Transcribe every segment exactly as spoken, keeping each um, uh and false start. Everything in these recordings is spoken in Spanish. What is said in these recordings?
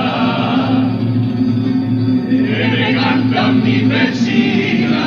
que me cantan mi vecina.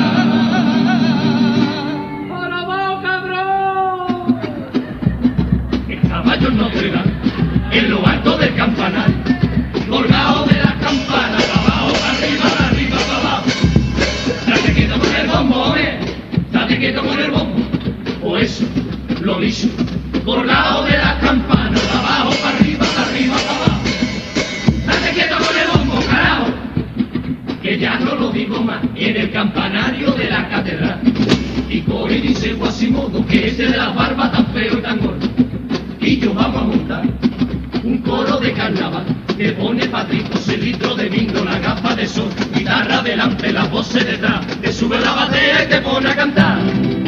¡Jorobado, cabrón! Estaba yo en Notre Dame, en lo alto del campanar, colgado de las campanas, para abajo, para arriba, para arriba, para abajo. Date quieto con el bombo, eh, date quieto con el bombo. O eso, lo dicho, colgado de las campanas, para abajo, para arriba, para arriba, para abajo. Date quieto con el bombo, carajo, que ya no lo digo más, en el campanario de la catedral. Y coge y dice Guasimodo que ese de las barbas tan feo y tan gordo. Y yo vamos a montar un coro de carnaval que pone Patricio, Celitro de Mingo, la gafa de sol, guitarra delante, las voces detrás, te sube la batea y te pone a cantar.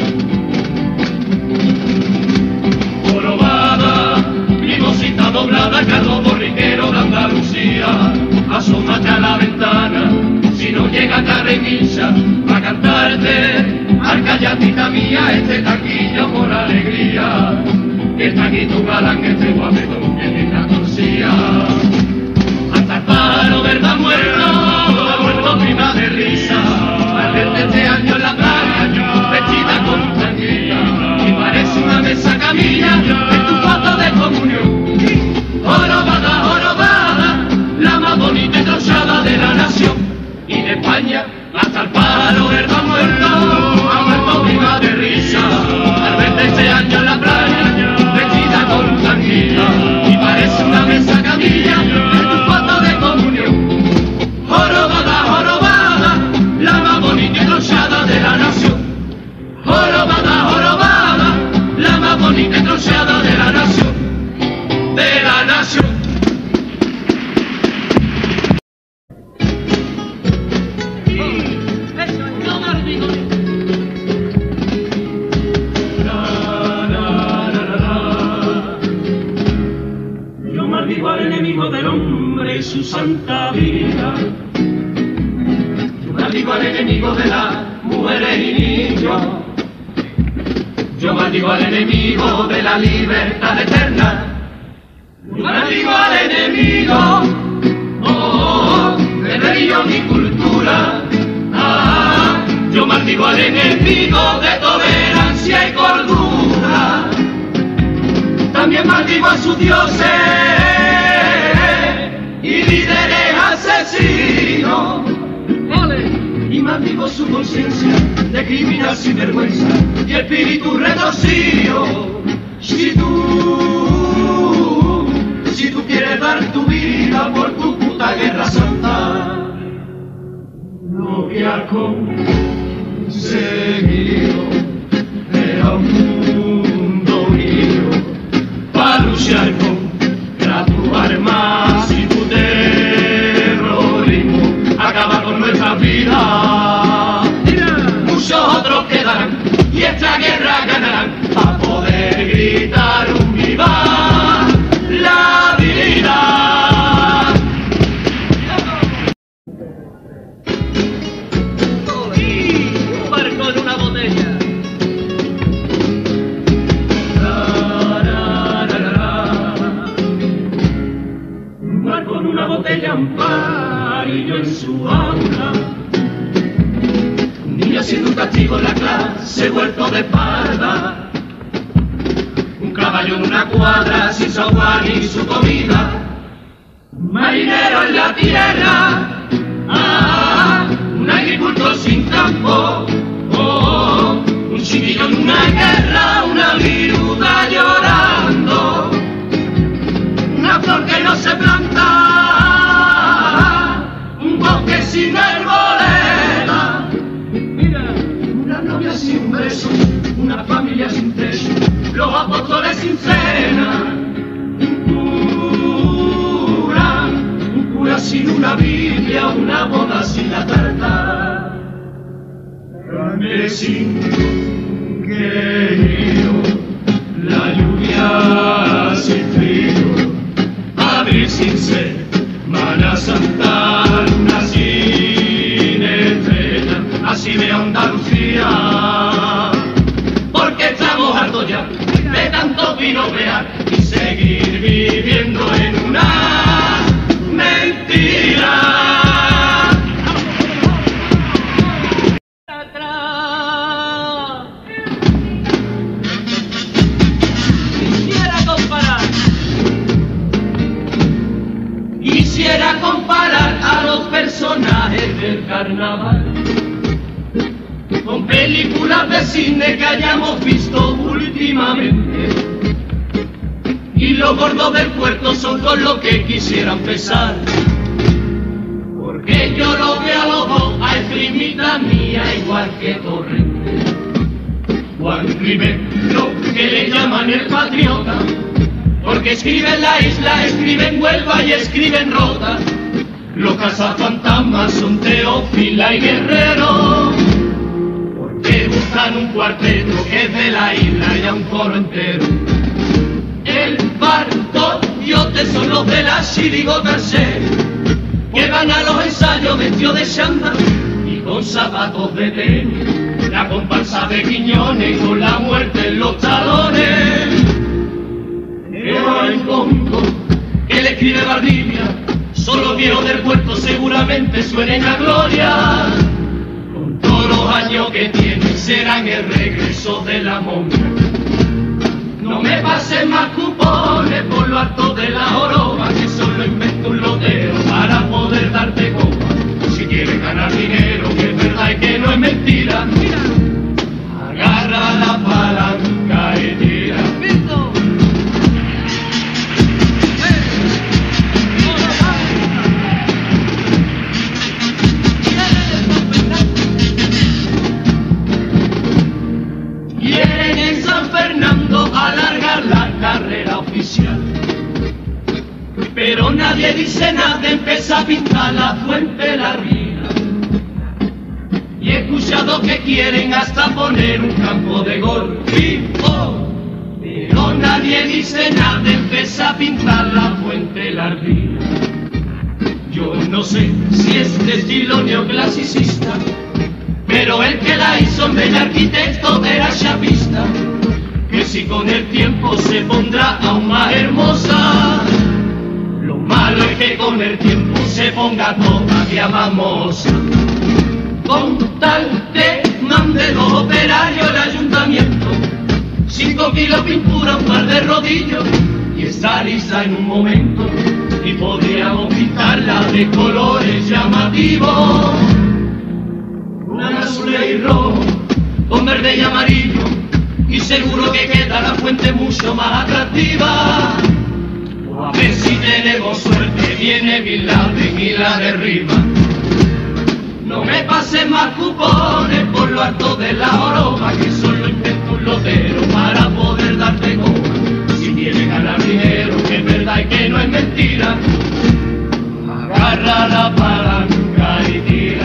Jorobada, mimosita doblada, Carlos Borriquero de Andalucía, asómate a la ventana, si no llega Carreguilla, va a cantarte, arcallatita mía, este taquillo por alegría. Está aquí tu galán, este guapetón que tiene la torcilla. Hasta el palo, verdad, muerto, ha muerto prima de risa. Al verte este año en la playa, vestida con tranquila, y parece una mesa camilla en tu foto de comunión. Jorobada, jorobada, la más bonita y trochada de la nación. Y de España hasta el palo, verdad, muerto, ha muerto prima de risa. Al verte este año en la playa, con tranquila, y parece una mesa camilla en tu foto de comunión. Jorobada, jorobada, la más bonita y trochada de la nación. Jorobada, jorobada, la más bonita y trochada de la nación, de la nación. Maldigo al enemigo del hombre y su santa vida. Yo maldigo al enemigo de las mujeres y niños. Yo maldigo al enemigo de la libertad eterna. Yo maldigo al enemigo, oh, de religión y cultura. Ah, yo maldigo al enemigo de tolerancia y cordura. También maldigo a sus dioses y líderes asesinos. ¡Ole! Y maldigo su conciencia de criminal sin vergüenza y espíritu retorcido. Si tú, si tú quieres dar tu vida por tu puta guerra santa, lo que has conseguido era un mundo unido para luchar contra tu armas y tu terrorismo, acaba con nuestra vida. Muchos otros quedarán y esta guerra ganarán a poder gritar un viva la vida. Un barco en una botella. Con una botella, un parillo en su aula, un niño siendo un castigo en la clase vuelto de espalda, un caballo en una cuadra sin su agua ni su comida, un marinero en la tierra, ah, un agricultor sin campo, oh, un chiquillo en una guerra, una viuda llorando, una flor que no se planta, un bosque sin arboleda, mira, una novia sin beso, una familia sin techo, los apóstoles sin cena, un cura, un cura sin una Biblia, una boda sin la tarta, grande sin querido, la lluvia sin frío, abril sin sed, Semana Santa, luna sin estrella, así veo Andalucía, porque estamos hartos ya de tanto piropear y seguir viviendo en una mentira. a comparar a los personajes del carnaval con películas de cine que hayamos visto últimamente. Y los gordos del puerto son con los que quisiera empezar, porque yo lo veo a los dos, a esgrimita mía igual que Torrente. Juan Rivero, que le llaman el patriota, porque escribe en la isla, escribe en Huelva y escribe en Rota. Los cazafantasmas son Teófila y Guerrero, porque buscan un cuarteto que es de la isla y a un coro entero. El Bartoliote son los de la chirigota que van a los ensayos vestidos de chándal y con zapatos de tenis. La comparsa de Quiñones con la muerte en los talones. Pero el cómico que le escribe Valdivia, solo viejos del puerto seguramente suenen a gloria. Con todos los años que tienen serán el regreso de la momia. No me pasen más cupones por lo alto de la joroba, que solo invento un lotero para poder darte copa. Si quieres ganar dinero, que es verdad y que no es mentira, mira, agarra la palanca y tira. Quieren en San Fernando alargar la carrera oficial, pero nadie dice nada, empieza a pintar la fuente la ría. Y he escuchado que quieren hasta poner un campo de golf, oh, pero nadie dice nada, empieza a pintar la fuente la ría. Yo no sé si es de estilo neoclasicista, pero el que la hizo en vez de arquitecto era chapista, que si con el tiempo se pondrá aún más hermosa. Lo malo es que con el tiempo se ponga todavía más moza. Con tal que mande los operarios el ayuntamiento, cinco kilos pintura, un par de rodillos, y está lisa en un momento, y podríamos pintarla de colores llamativos. Una azul y rojo, con verde y amarillo, y seguro que queda la fuente mucho más atractiva. O a ver si tenemos suerte, viene Bin Laden y la derriba. No me pasen más cupones por lo alto de la joroba, que solo invento un lotero para poder darte copa. Si quieres ganar dinero, que es verdad y que no es mentira, agarra la palanca y tira.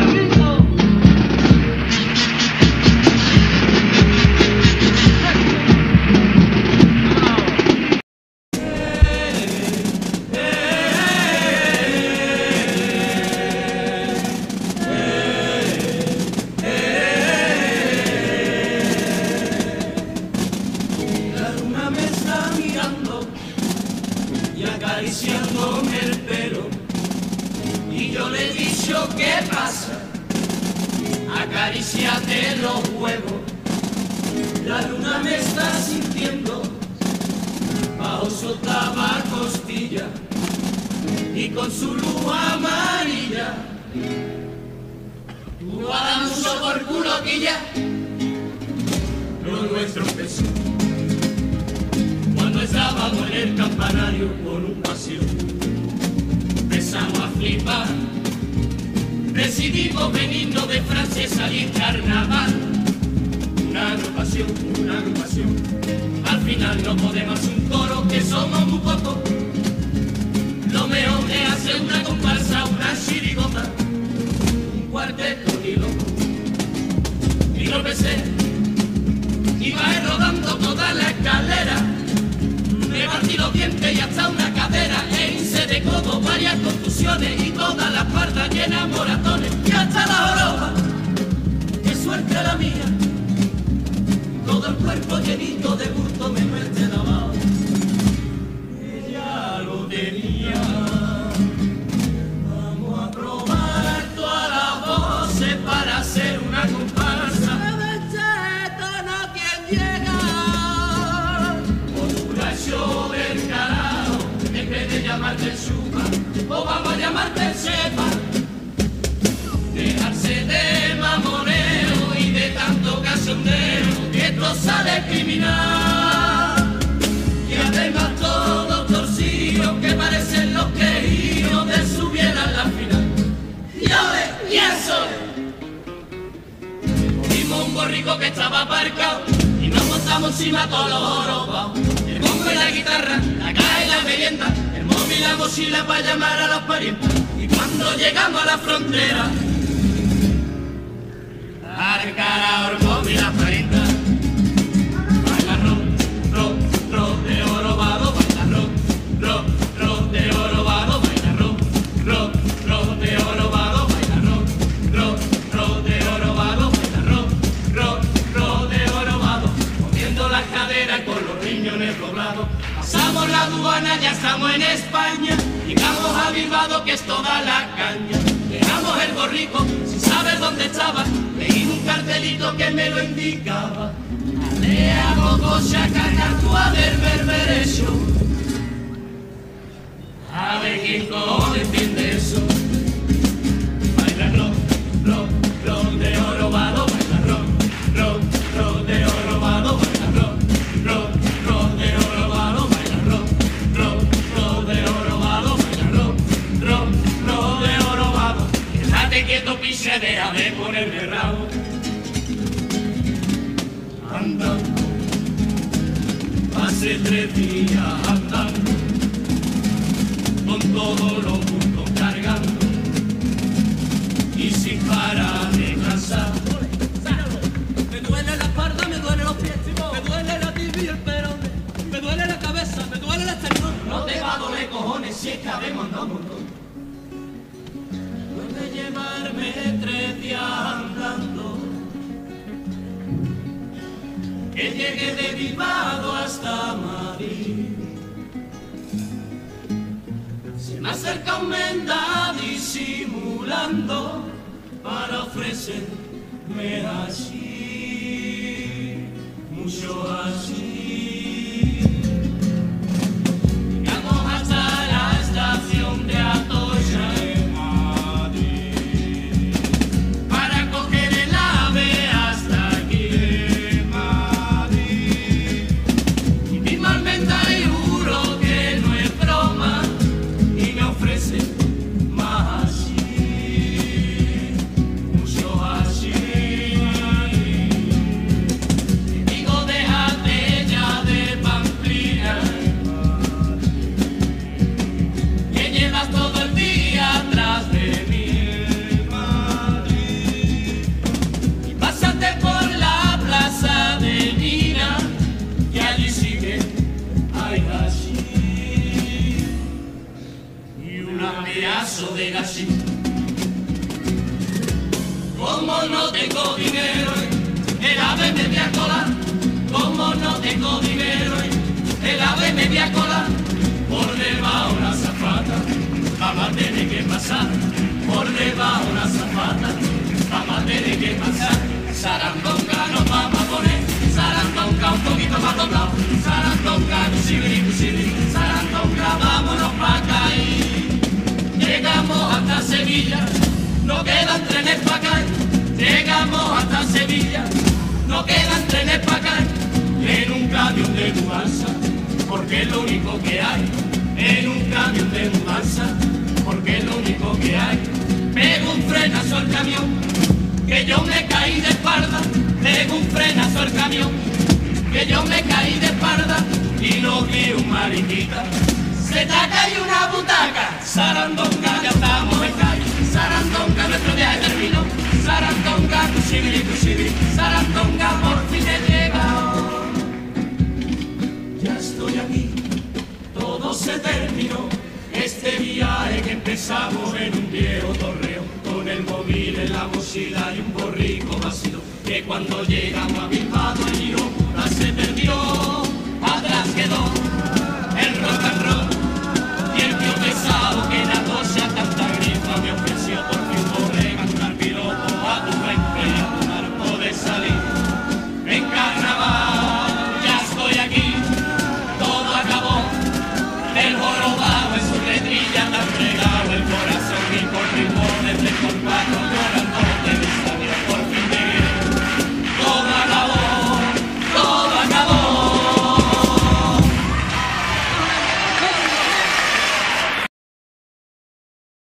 Acariciándome el pelo, y yo le he dicho ¿qué pasa? Acaríciate los huevos. La luna me está sintiendo bajo su octava costilla, y con su luz amarilla tú vas a dar mucho por culo, quilla. Lo nuestro empezó cuando estábamos en el campanario con un pasión. Empezamos a flipar, decidimos venirnos de Francia y salir carnaval. Una agrupación, una agrupación, al final no podemos hacer un coro que somos muy pocos. Lo mejor es hacer una comparsa, una chirigota, un cuarteto ni loco. Y lo besé, iba rodando toda la escalera. Me partí los dientes y hasta una cadera, e hice de codo varias contusiones y toda la espalda llena de moratones. Y hasta la joroba, qué suerte la mía, todo el cuerpo llenito de bulto menos este lavado. Ella lo tenía. Vamos a probar todas las voces para hacer una comparsa. De este tono quien llega, del carajo, en vez de llamarte el chupa, o vamos a llamar llamarte sepa, dejarse de mamoneo y de tanto cachondeo, que esto sale criminal. Y además todos torcidos que parecen los queridos de subir a la final. Y ole, y eso vimos un borrico que estaba aparcado y nos montamos encima todos los oropaos. El bombo y la guitarra, la caja y la merienda, el móvil y la mochila para llamar a los parientes. Y cuando llegamos a la frontera, al carajo el móvil y la parienta. Baila ro, ro, ro de orobado, baila ro, ro, ro de orobado, baila ro, ro, ro de orobado, baila ro, ro, ro de orobado, baila ro, ro, ro de orobado, moviendo las caderas con los riñones doblados. Pasamos la aduana, ya estamos en España, llegamos a Bilbao que es toda la caña. Dejamos el borrico sin saber dónde estaba, leí un cartelito que me lo indicaba. Alea Cococha, Cacatúa del Berberecho. A ver quién cojones entiende eso. Baila ro, ro, ro de orobado, baila ro, ro, ro de orobado, baila ro, ro, ro de orobado, baila ro, ro, ro de orobado, baila ro, ro, ro de orobado. Quédate quieto, piche, deja de ponerme rabo. Andando, hace tres días andando, con todos los mundos cargando y sin parar de cansar. Me duele la espalda, me duele los pies, me duele la tibia y el peroné, me duele la cabeza, me duele el esternón. No te va a doler cojones si es que habemos andado un montón. Puede llevarme tres días andando, que llegue de Bilbao hasta Madrid. Se me acerca un menda disimulando para ofrecerme así, mucho así. Llegamos hasta la estación de Atocha en Madrid, para coger el ave hasta aquí en Madrid. Y mismo al menda y juro que no es broma, y me ofrece más así, mucho así. Y digo, déjate ya de pamplina, que llevas todo el día atrás de mí, Madrid. Y pásate por la plaza de Nina, y allí sigue, ay, así. Y un ameazo de gasí. Como no tengo dinero, el ave me voy a colar. Como no tengo dinero, el ave me voy a colar. Por debajo la zafata, vamos a tener que pasar. Por debajo la zafata, vamos a tener que pasar. Sarandonga nos vamos a poner, sarandonga un poquito más doblado. Sarandonga, cusibiri, cusibiri, sarandonga, vámonos pa' caer. Llegamos hasta Sevilla, no quedan trenes pa' acá. Llegamos hasta Sevilla, no quedan trenes pa' acá. En un camión de mudanza, porque es lo único que hay. En un camión de mudanza, porque es lo único que hay. Pego un frenazo al camión, que yo me caí de espalda. Pego un frenazo al camión, que yo me caí de espalda. Y no vi un mariquita, se te ha caído una butaca. Sarandonga, ya estamos en calle. Sarandonga, nuestro viaje terminó. Sarandonga, cusibiri, cusibiri. Sarandonga, por fin he llegado. Ya estoy aquí, todo se terminó. Este viaje que empezamos en un viejo torreo, con el móvil en la mochila y un borrico vacío, que cuando llegamos a